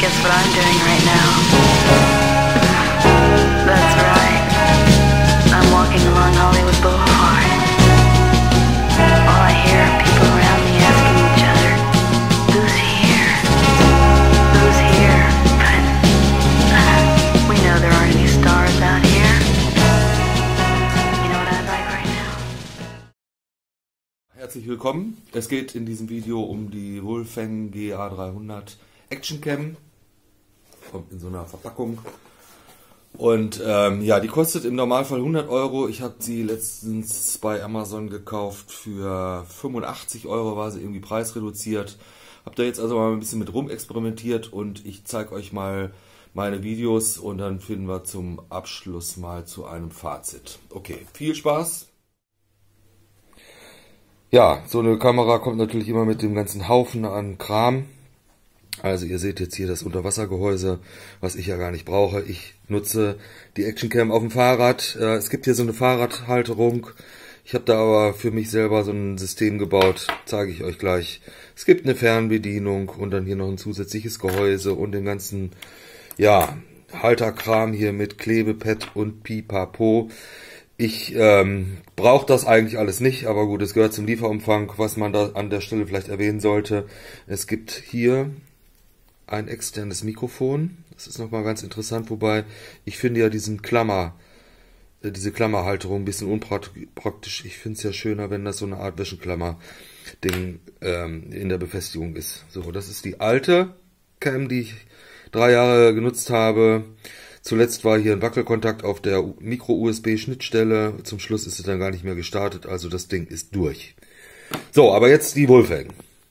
Guess what I'm doing right now? That's right. I'm walking along Hollywood Boulevard. All I hear are people around me asking each other, who's here? Who's here? But we know there aren't any stars out here. You know what I'd like right now? Herzlich willkommen. Es geht in diesem Video um die Wolfeng GA300 Action Cam. Kommt in so einer Verpackung. Und ja, die kostet im Normalfall 100 Euro. Ich habe sie letztens bei Amazon gekauft für 85 Euro, war sie irgendwie preisreduziert. Habe da jetzt also mal ein bisschen mit rumexperimentiert und ich zeige euch mal meine Videos und dann finden wir zum Abschluss mal zu einem Fazit. Okay, viel Spaß! Ja, so eine Kamera kommt natürlich immer mit dem ganzen Haufen an Kram. Also ihr seht jetzt hier das Unterwassergehäuse, was ich ja gar nicht brauche. Ich nutze die Actioncam auf dem Fahrrad. Es gibt hier so eine Fahrradhalterung. Ich habe da aber für mich selber so ein System gebaut, zeige ich euch gleich. Es gibt eine Fernbedienung und dann hier noch ein zusätzliches Gehäuse und den ganzen, ja, Halterkram hier mit Klebepad und Pipapo. Ich brauche das eigentlich alles nicht, aber gut, es gehört zum Lieferumfang. Was man da an der Stelle vielleicht erwähnen sollte, es gibt hier ein externes Mikrofon. Das ist nochmal ganz interessant, wobei ich finde ja diese Klammerhalterung ein bisschen unpraktisch. Ich finde es ja schöner, wenn das so eine Art Wäschenklammer-Ding in der Befestigung ist. So, das ist die alte Cam, die ich 3 Jahre genutzt habe. Zuletzt war hier ein Wackelkontakt auf der Micro-USB-Schnittstelle. Zum Schluss ist es dann gar nicht mehr gestartet, also das Ding ist durch. So, aber jetzt die Wolfeng.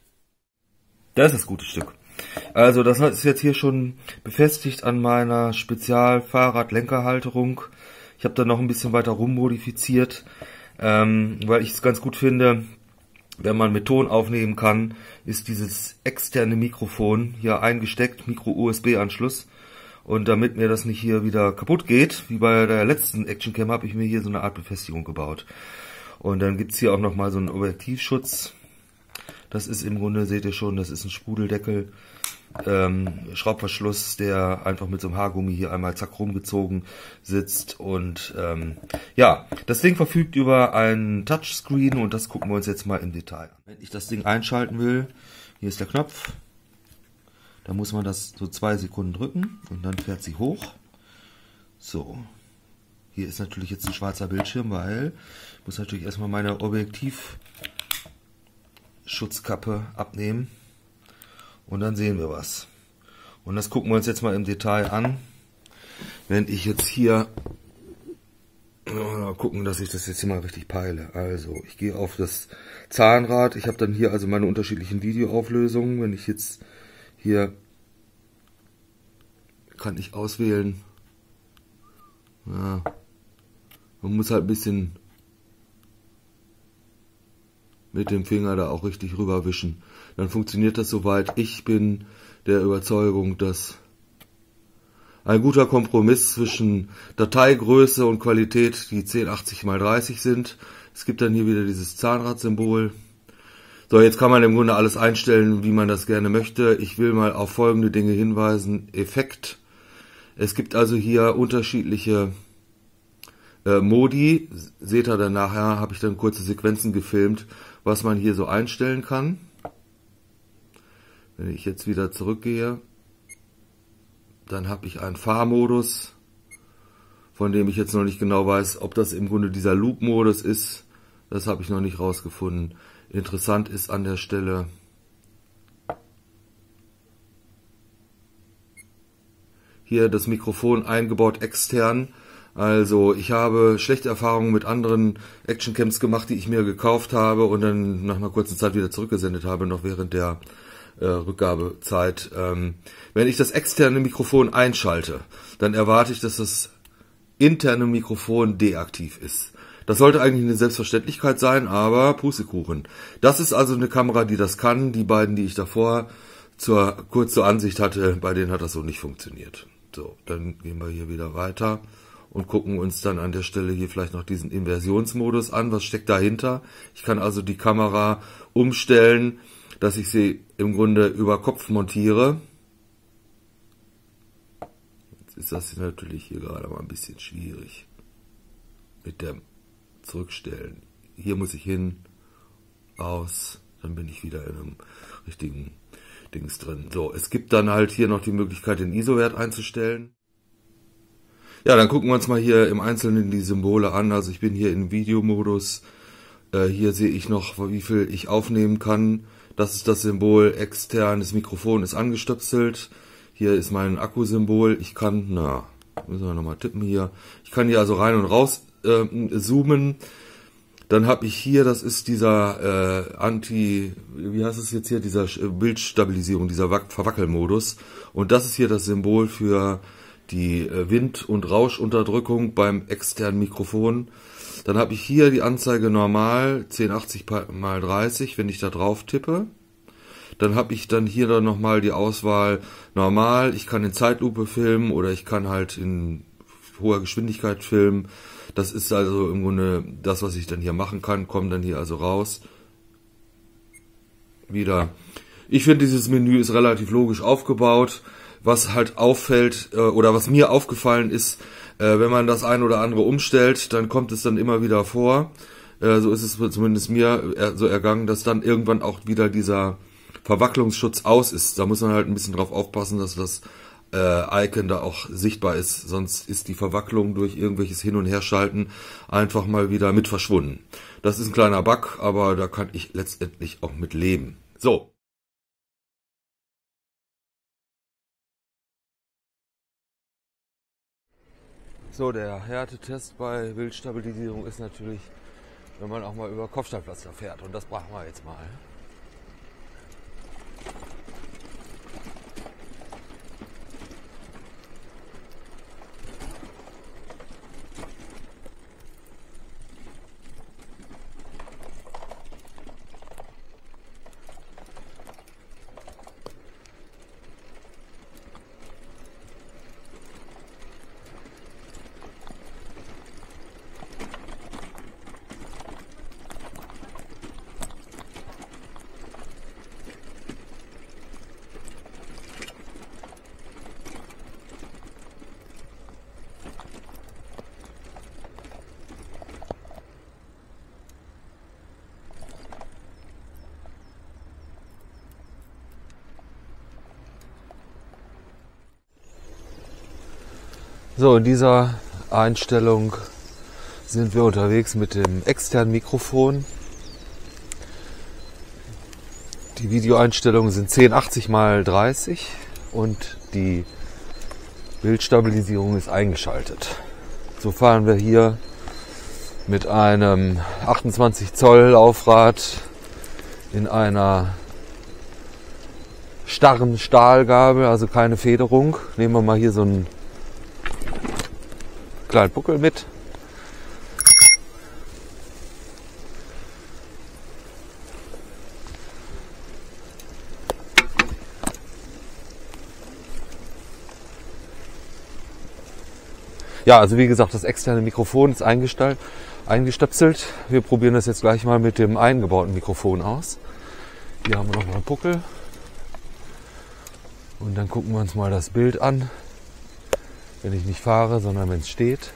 Das ist das gute Stück. Also das ist jetzt hier schon befestigt an meiner Spezial-Fahrrad-Lenkerhalterung. Ich habe da noch ein bisschen weiter rummodifiziert, weil ich es ganz gut finde, wenn man mit Ton aufnehmen kann, ist dieses externe Mikrofon hier eingesteckt, Micro-USB-Anschluss. Und damit mir das nicht hier wieder kaputt geht, wie bei der letzten Actioncam, habe ich mir hier so eine Art Befestigung gebaut. Und dann gibt es hier auch nochmal so einen Objektivschutz. Das ist im Grunde, seht ihr schon, das ist ein Sprudeldeckel, Schraubverschluss, der einfach mit so einem Haargummi hier einmal zack rumgezogen sitzt. Und ja, das Ding verfügt über einen Touchscreen und das gucken wir uns jetzt mal im Detail an. Wenn ich das Ding einschalten will, hier ist der Knopf. Da muss man das so 2 Sekunden drücken und dann fährt sie hoch. So, hier ist natürlich jetzt ein schwarzer Bildschirm, weil ich muss natürlich erstmal meine Objektivschutzkappe abnehmen und dann sehen wir was. Und das gucken wir uns jetzt mal im Detail an. Wenn ich jetzt hier, mal gucken, dass ich das jetzt hier mal richtig peile. Also, ich gehe auf das Zahnrad. Ich habe dann hier also meine unterschiedlichen Videoauflösungen. Wenn ich jetzt hier kann ich auswählen. Ja, man muss halt ein bisschen mit dem Finger da auch richtig rüberwischen. Dann funktioniert das soweit. Ich bin der Überzeugung, dass ein guter Kompromiss zwischen Dateigröße und Qualität die 1080x30 sind. Es gibt dann hier wieder dieses Zahnradsymbol. So, jetzt kann man im Grunde alles einstellen, wie man das gerne möchte. Ich will mal auf folgende Dinge hinweisen. Effekt. Es gibt also hier unterschiedliche Modi. Seht ihr dann nachher, habe ich dann kurze Sequenzen gefilmt, was man hier so einstellen kann. Wenn ich jetzt wieder zurückgehe, dann habe ich einen Fahrmodus, von dem ich jetzt noch nicht genau weiß, ob das im Grunde dieser Loop-Modus ist. Das habe ich noch nicht rausgefunden. Interessant ist an der Stelle, hier das Mikrofon eingebaut extern. Also ich habe schlechte Erfahrungen mit anderen Actioncams gemacht, die ich mir gekauft habe und dann nach einer kurzen Zeit wieder zurückgesendet habe, noch während der Rückgabezeit. Wenn ich das externe Mikrofon einschalte, dann erwarte ich, dass das interne Mikrofon deaktiv ist. Das sollte eigentlich eine Selbstverständlichkeit sein, aber Pustekuchen. Das ist also eine Kamera, die das kann. Die beiden, die ich davor kurz zur Ansicht hatte, bei denen hat das so nicht funktioniert. So, dann gehen wir hier wieder weiter und gucken uns dann an der Stelle hier vielleicht noch diesen Inversionsmodus an. Was steckt dahinter? Ich kann also die Kamera umstellen, dass ich sie im Grunde über Kopf montiere. ist das natürlich hier gerade mal ein bisschen schwierig mit dem Zurückstellen. Hier muss ich hin, aus, dann bin ich wieder in einem richtigen Dings drin. So, es gibt dann halt hier noch die Möglichkeit, den ISO-Wert einzustellen. Ja, dann gucken wir uns mal hier im Einzelnen die Symbole an. Also ich bin hier im Videomodus. Hier sehe ich noch, wie viel ich aufnehmen kann. Das ist das Symbol, externes Mikrofon ist angestöpselt. Hier ist mein Akkusymbol. Ich kann, müssen wir nochmal tippen hier. Ich kann hier also rein und raus zoomen. Dann habe ich hier, das ist dieser wie heißt es jetzt hier, dieser Bildstabilisierung, dieser Verwackelmodus. Und das ist hier das Symbol für die Wind- und Rauschunterdrückung beim externen Mikrofon. Dann habe ich hier die Anzeige normal, 1080 x 30, wenn ich da drauf tippe. Dann habe ich dann hier dann nochmal die Auswahl normal. Ich kann in Zeitlupe filmen oder ich kann halt in hoher Geschwindigkeit filmen. Das ist also im Grunde das, was ich dann hier machen kann. Kommt dann hier also raus. Wieder. Ich finde, dieses Menü ist relativ logisch aufgebaut. Was halt auffällt oder was mir aufgefallen ist, wenn man das ein oder andere umstellt, dann kommt es dann immer wieder vor. So ist es zumindest mir so ergangen, dass dann irgendwann auch wieder dieser Verwacklungsschutz aus ist. Da muss man halt ein bisschen drauf aufpassen, dass das Icon da auch sichtbar ist. Sonst ist die Verwacklung durch irgendwelches Hin- und Herschalten einfach mal wieder mit verschwunden. Das ist ein kleiner Bug, aber da kann ich letztendlich auch mit leben. So. So, der Härtetest bei Bildstabilisierung ist natürlich, wenn man auch mal über Kopfsteinpflaster fährt. Und das brauchen wir jetzt mal. So, in dieser Einstellung sind wir unterwegs mit dem externen Mikrofon. Die Videoeinstellungen sind 1080 x 30 und die Bildstabilisierung ist eingeschaltet. So fahren wir hier mit einem 28 Zoll Laufrad in einer starren Stahlgabel, also keine Federung. Nehmen wir mal hier so einen kleinen Buckel mit. Ja, also wie gesagt, das externe Mikrofon ist eingestöpselt. Wir probieren das jetzt gleich mal mit dem eingebauten Mikrofon aus. Hier haben wir nochmal einen Buckel. Und dann gucken wir uns mal das Bild an. Wenn ich nicht fahre, sondern wenn es steht.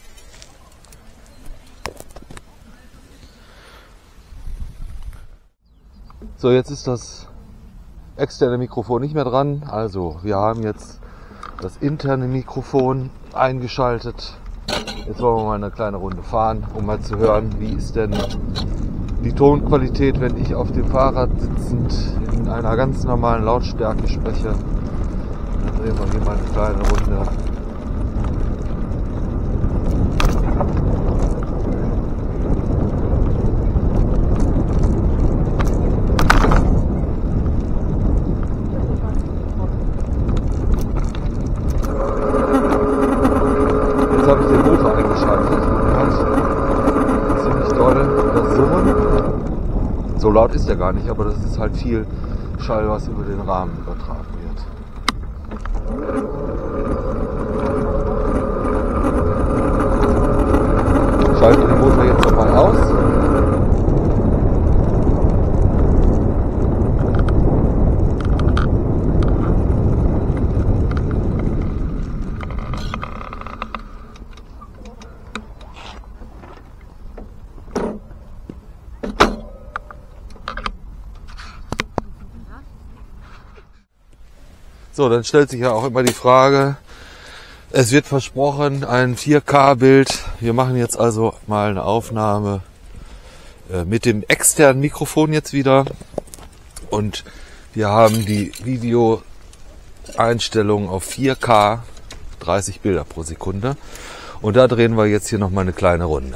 So, jetzt ist das externe Mikrofon nicht mehr dran. Also, wir haben jetzt das interne Mikrofon eingeschaltet. Jetzt wollen wir mal eine kleine Runde fahren, um mal zu hören, wie ist denn die Tonqualität, wenn ich auf dem Fahrrad sitzend in einer ganz normalen Lautstärke spreche. Dann drehen wir hier mal eine kleine Runde. Habe ich den Motor eingeschaltet. Ziemlich doll das Summen. So laut ist der gar nicht, aber das ist halt viel Schall, was über den Rahmen übertragen wird. Ich schalte den Motor jetzt nochmal aus. So, dann stellt sich ja auch immer die Frage, es wird versprochen, ein 4K-Bild. Wir machen jetzt also mal eine Aufnahme mit dem externen Mikrofon jetzt wieder. Und wir haben die Videoeinstellung auf 4K, 30 Bilder pro Sekunde. Und da drehen wir jetzt hier nochmal eine kleine Runde.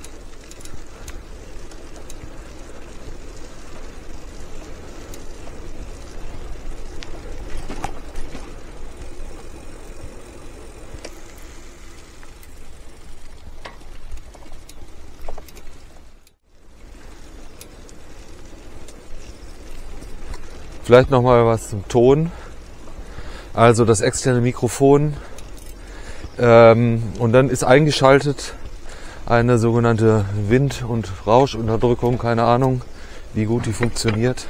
Vielleicht nochmal was zum Ton. Also das externe Mikrofon. Und dann ist eingeschaltet eine sogenannte Wind- und Rauschunterdrückung. Keine Ahnung, wie gut die funktioniert.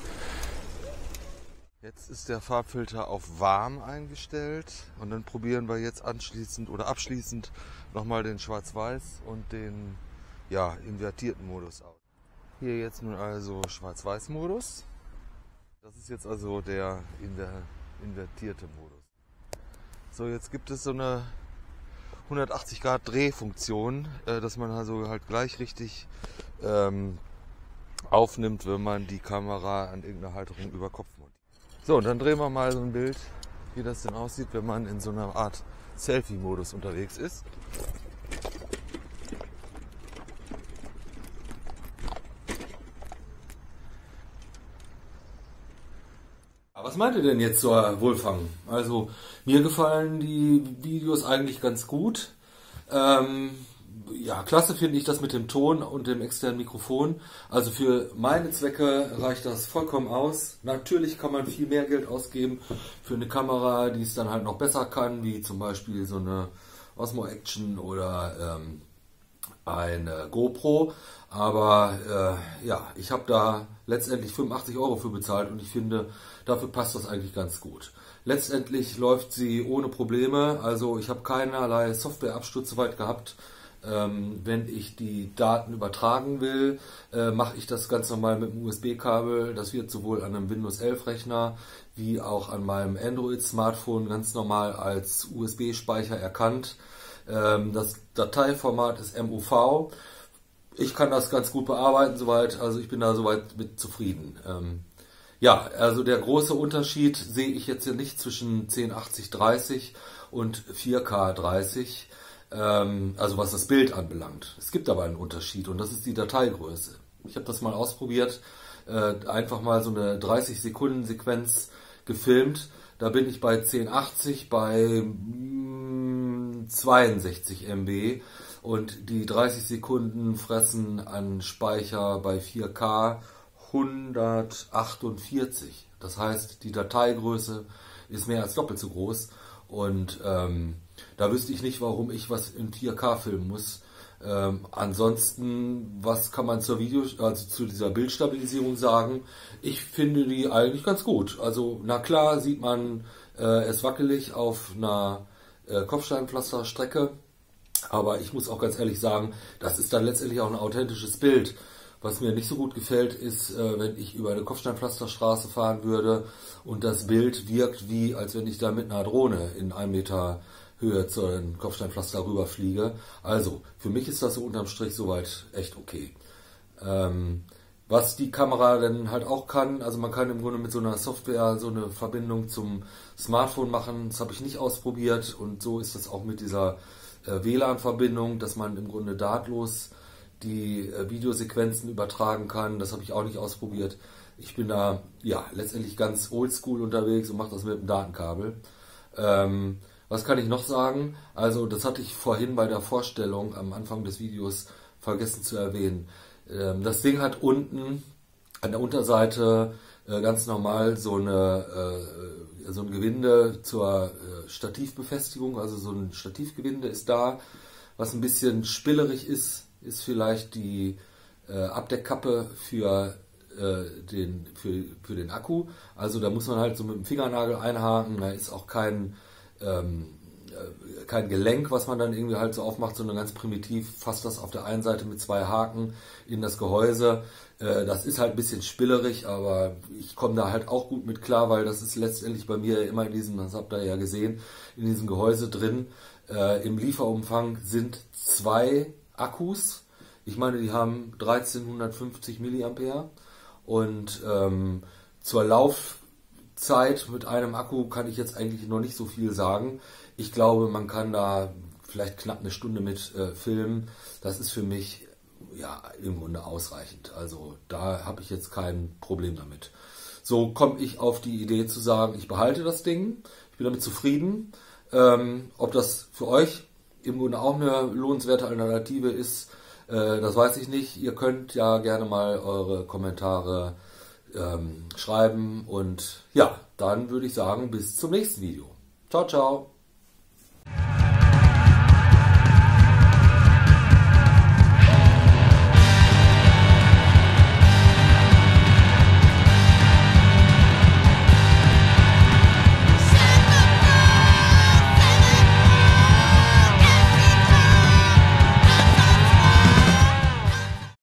Jetzt ist der Farbfilter auf warm eingestellt. Und dann probieren wir jetzt abschließend nochmal den Schwarz-Weiß und den invertierten Modus aus. Hier jetzt nun also Schwarz-Weiß-Modus. Das ist jetzt also der invertierte Modus. So, jetzt gibt es so eine 180 Grad Drehfunktion, dass man also halt gleich richtig aufnimmt, wenn man die Kamera an irgendeiner Halterung über Kopf montiert. So, und dann drehen wir mal so ein Bild, wie das denn aussieht, wenn man in so einer Art Selfie-Modus unterwegs ist. Was meint ihr denn jetzt zur Wolfgang? Also mir gefallen die Videos eigentlich ganz gut. Klasse finde ich das mit dem Ton und dem externen Mikrofon. Also für meine Zwecke reicht das vollkommen aus. Natürlich kann man viel mehr Geld ausgeben für eine Kamera, die es dann halt noch besser kann, wie zum Beispiel so eine Osmo Action oder eine GoPro. Aber ich habe da letztendlich 85 € für bezahlt und ich finde, dafür passt das eigentlich ganz gut. Letztendlich läuft sie ohne Probleme, also ich habe keinerlei Softwareabsturz soweit gehabt. Wenn ich die Daten übertragen will, mache ich das ganz normal mit dem USB-Kabel. Das wird sowohl an einem Windows 11 Rechner wie auch an meinem Android-Smartphone ganz normal als USB-Speicher erkannt. Das Dateiformat ist MOV. Ich kann das ganz gut bearbeiten soweit, also ich bin da soweit mit zufrieden. Also der große Unterschied sehe ich jetzt hier nicht zwischen 1080-30 und 4K-30, also was das Bild anbelangt. Es gibt aber einen Unterschied und das ist die Dateigröße. Ich habe das mal ausprobiert, einfach mal so eine 30-Sekunden-Sequenz gefilmt. Da bin ich bei 1080 bei 62 MB und die 30 Sekunden fressen an Speicher bei 4K 148. Das heißt, die Dateigröße ist mehr als doppelt so groß und da wüsste ich nicht, warum ich was in 4K filmen muss. Ansonsten, was kann man zu dieser Bildstabilisierung sagen? Ich finde die eigentlich ganz gut. Also, na klar sieht man es wackelig auf einer Kopfsteinpflasterstrecke, aber ich muss auch ganz ehrlich sagen, das ist dann letztendlich auch ein authentisches Bild. Was mir nicht so gut gefällt, ist, wenn ich über eine Kopfsteinpflasterstraße fahren würde und das Bild wirkt wie, als wenn ich da mit einer Drohne in 1 Meter Höhe zu einem Kopfsteinpflaster rüberfliege. Also, für mich ist das so unterm Strich soweit echt okay. Was die Kamera dann halt auch kann, also man kann im Grunde mit so einer Software so eine Verbindung zum Smartphone machen. Das habe ich nicht ausprobiert und so ist das auch mit dieser WLAN-Verbindung, dass man im Grunde drahtlos die Videosequenzen übertragen kann. Das habe ich auch nicht ausprobiert. Ich bin da letztendlich ganz oldschool unterwegs und mache das mit dem Datenkabel. Was kann ich noch sagen? Also das hatte ich vorhin bei der Vorstellung am Anfang des Videos vergessen zu erwähnen. Das Ding hat unten an der Unterseite ganz normal so ein Gewinde zur Stativbefestigung, also so ein Stativgewinde ist da. Was ein bisschen spillerig ist vielleicht die Abdeckkappe für den Akku. Also da muss man halt so mit dem Fingernagel einhaken, da ist auch kein kein Gelenk, was man dann irgendwie halt so aufmacht, sondern ganz primitiv, fasst das auf der einen Seite mit 2 Haken in das Gehäuse. Das ist halt ein bisschen spielerig, aber ich komme da halt auch gut mit klar, weil das ist letztendlich bei mir immer in diesem, das habt ihr ja gesehen, in diesem Gehäuse drin. Im Lieferumfang sind 2 Akkus. Ich meine, die haben 1350 mAh und zur Laufzeit mit einem Akku kann ich jetzt eigentlich noch nicht so viel sagen. Ich glaube, man kann da vielleicht knapp eine Stunde mit filmen. Das ist für mich ja im Grunde ausreichend. Also da habe ich jetzt kein Problem damit. So komme ich auf die Idee zu sagen, ich behalte das Ding. Ich bin damit zufrieden. Ob das für euch im Grunde auch eine lohnenswerte Alternative ist, das weiß ich nicht. Ihr könnt ja gerne mal eure Kommentare schreiben. Und ja, dann würde ich sagen, bis zum nächsten Video. Ciao, ciao.